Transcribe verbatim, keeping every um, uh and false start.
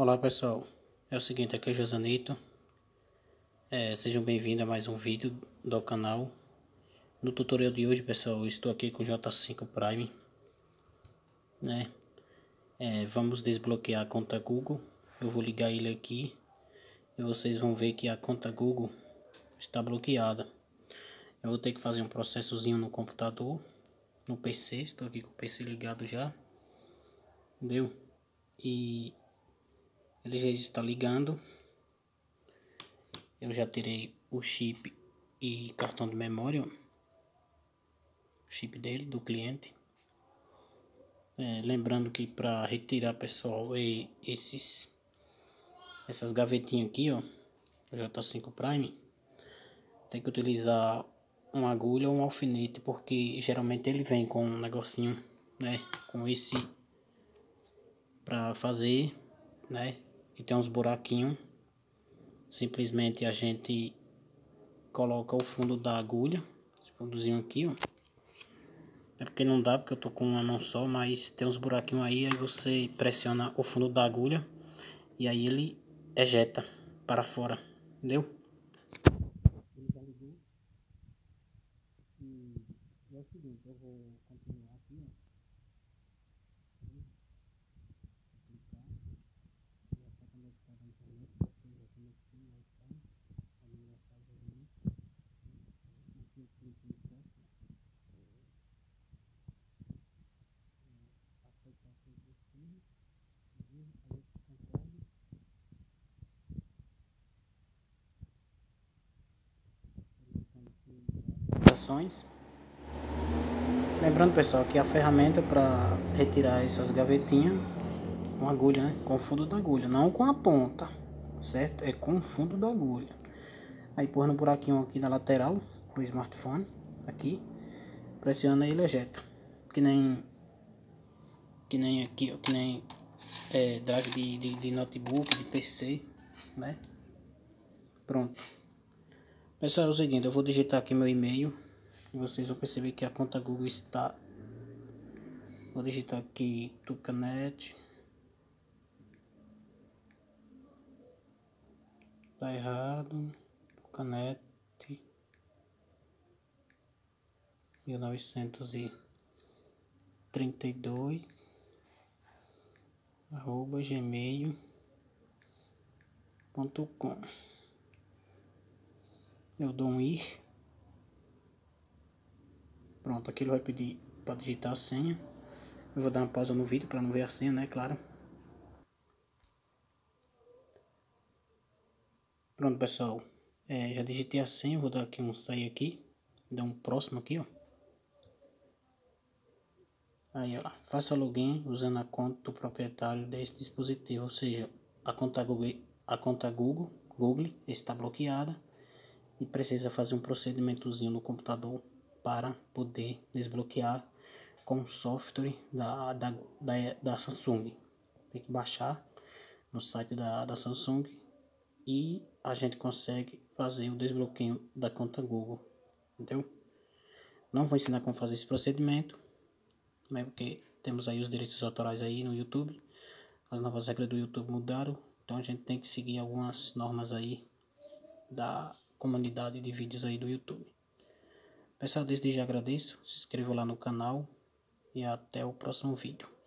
Olá pessoal, é o seguinte, aqui é o Josanito. é, Sejam bem-vindos a mais um vídeo do canal. No tutorial de hoje, pessoal, eu estou aqui com o J cinco Prime, né? É, vamos desbloquear a conta Google. Eu vou ligar ele aqui e vocês vão ver que a conta Google está bloqueada. Eu vou ter que fazer um processozinho no computador, no P C. Estou aqui com o P C ligado já, entendeu? E ele já está ligando. Eu já tirei o chip e cartão de memória, o chip dele, do cliente. É, lembrando que para retirar, pessoal, e esses essas gavetinhas aqui, ó, J cinco Prime, tem que utilizar uma agulha ou um alfinete, porque geralmente ele vem com um negocinho, né, com esse para fazer, né, que tem uns buraquinhos. Simplesmente a gente coloca o fundo da agulha, esse fundozinho aqui, ó. É porque não dá, porque eu tô com uma mão só, mas tem uns buraquinhos aí, aí você pressiona o fundo da agulha e aí ele ejeta para fora, entendeu? Ele já ligou. E é o seguinte, eu vou continuar aqui, ó. Clicar. Já está conectado à internet, porque eu já conectei no Wi-Fi. A minha casa aí. Aqui eu clico no teste. Aceitar todos os filhos. Aí eu concordo. Ações. Lembrando, pessoal, que a ferramenta para retirar essas gavetinhas com agulha, né? Com o fundo da agulha, não com a ponta, certo? É com o fundo da agulha. Aí pôr no buraquinho aqui na lateral do smartphone, aqui, pressiona e ele ejeta. Que nem que nem aqui, ó, que nem é, drive de, de, de notebook, de P C, né? Pronto. Pessoal, é o seguinte, eu vou digitar aqui meu e-mail e vocês vão perceber que a conta Google está. Vou digitar aqui Tucanet. Tá errado. Tucanet mil novecentos e trinta e dois arroba gmail ponto com. Eu dou um ir. Pronto, aqui ele vai pedir para digitar a senha. Eu vou dar uma pausa no vídeo para não ver a senha, né? Claro. Pronto, pessoal. É, já digitei a senha. Vou dar aqui um sair aqui. Dar um próximo aqui, ó. Aí, ó. Faça login usando a conta do proprietário desse dispositivo. Ou seja, a conta Google, a conta Google, Google está bloqueada. E precisa fazer um procedimentozinho no computador para poder desbloquear com o software da, da, da, da Samsung. Tem que baixar no site da, da Samsung e a gente consegue fazer o desbloqueio da conta Google, entendeu? Não vou ensinar como fazer esse procedimento, né, porque temos aí os direitos autorais aí no YouTube. As novas regras do YouTube mudaram, então a gente tem que seguir algumas normas aí da comunidade de vídeos aí do YouTube. Pessoal, desde já agradeço, se inscreva lá no canal e até o próximo vídeo.